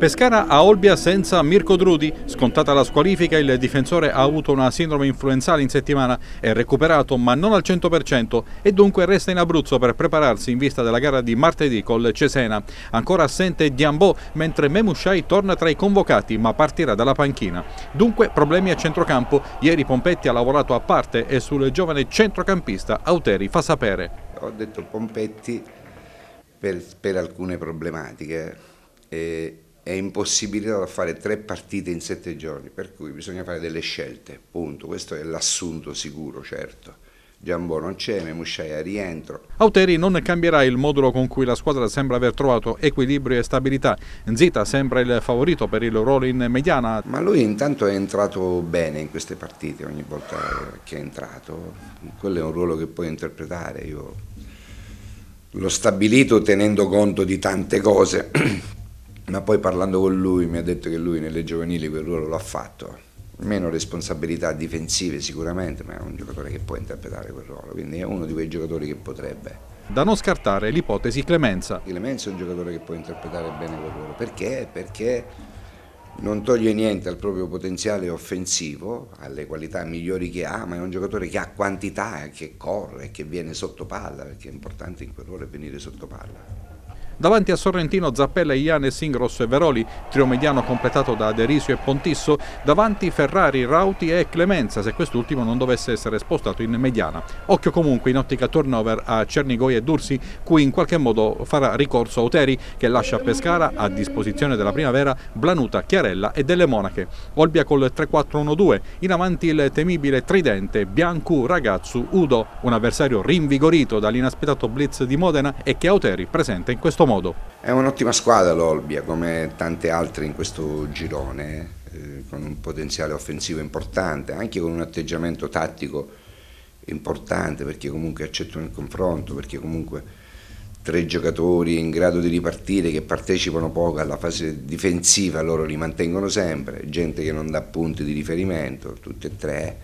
Pescara a Olbia senza Mirko Drudi. Scontata la squalifica, il difensore ha avuto una sindrome influenzale in settimana, è recuperato ma non al 100% e dunque resta in Abruzzo per prepararsi in vista della gara di martedì col Cesena. Ancora assente Diambò, mentre Memushai torna tra i convocati ma partirà dalla panchina. Dunque problemi a centrocampo. Ieri Pompetti ha lavorato a parte e sul giovane centrocampista Auteri fa sapere. Ho detto Pompetti per alcune problematiche è impossibilitato a fare 3 partite in 7 giorni, per cui bisogna fare delle scelte, punto. Questo è l'assunto sicuro, certo. Diambò non c'è, Memushai a rientro. Auteri non cambierà il modulo con cui la squadra sembra aver trovato equilibrio e stabilità. Nzita sembra il favorito per il ruolo in mediana. Ma lui intanto è entrato bene in queste partite, ogni volta che è entrato. Quello è un ruolo che puoi interpretare. Io l'ho stabilito tenendo conto di tante cose, ma poi parlando con lui mi ha detto che lui nelle giovanili quel ruolo l'ha fatto. Meno responsabilità difensive sicuramente, ma è un giocatore che può interpretare quel ruolo, quindi è uno di quei giocatori che potrebbe. Da non scartare l'ipotesi Clemenza. Clemenza è un giocatore che può interpretare bene quel ruolo, perché? Perché non toglie niente al proprio potenziale offensivo, alle qualità migliori che ha, ma è un giocatore che ha quantità, che corre, che viene sotto palla, perché è importante in quel ruolo venire sotto palla. Davanti a Sorrentino, Zappella, Ianes, Ingros e Veroli, trio mediano completato da Derisio e Pontisso, davanti Ferrari, Rauti e Clemenza, se quest'ultimo non dovesse essere spostato in mediana. Occhio comunque in ottica turnover a Cernigoi e Dursi, cui in qualche modo farà ricorso Auteri, che lascia Pescara a disposizione della primavera Blanuta, Chiarella e Delle Monache. Olbia col 3-4-1-2, in avanti il temibile tridente Biancu, Ragazzu, Udo, un avversario rinvigorito dall'inaspettato blitz di Modena e che Auteri presenta in questo modo. È un'ottima squadra l'Olbia, come tante altre in questo girone, con un potenziale offensivo importante, anche con un atteggiamento tattico importante, perché comunque accettano il confronto, perché comunque 3 giocatori in grado di ripartire, che partecipano poco alla fase difensiva, loro li mantengono sempre, gente che non dà punti di riferimento, tutte e 3.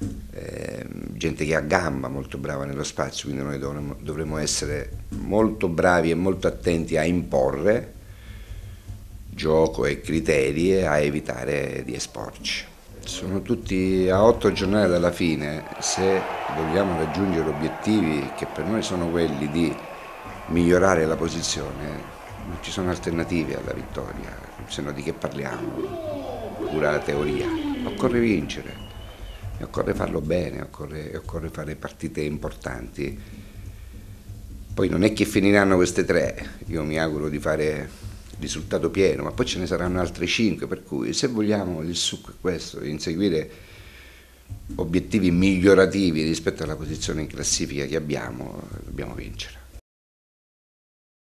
Gente che ha gamba, molto brava nello spazio, quindi noi dovremmo essere molto bravi e molto attenti a imporre gioco e criteri e a evitare di esporci. Sono tutti a 8 giornate dalla fine, se vogliamo raggiungere obiettivi che per noi sono quelli di migliorare la posizione, non ci sono alternative alla vittoria, se no di che parliamo? Pura teoria, occorre vincere. E occorre farlo bene, occorre fare partite importanti. Poi non è che finiranno queste 3, io mi auguro di fare risultato pieno, ma poi ce ne saranno altre 5, per cui se vogliamo il succo è questo, inseguire obiettivi migliorativi rispetto alla posizione in classifica che abbiamo, dobbiamo vincere.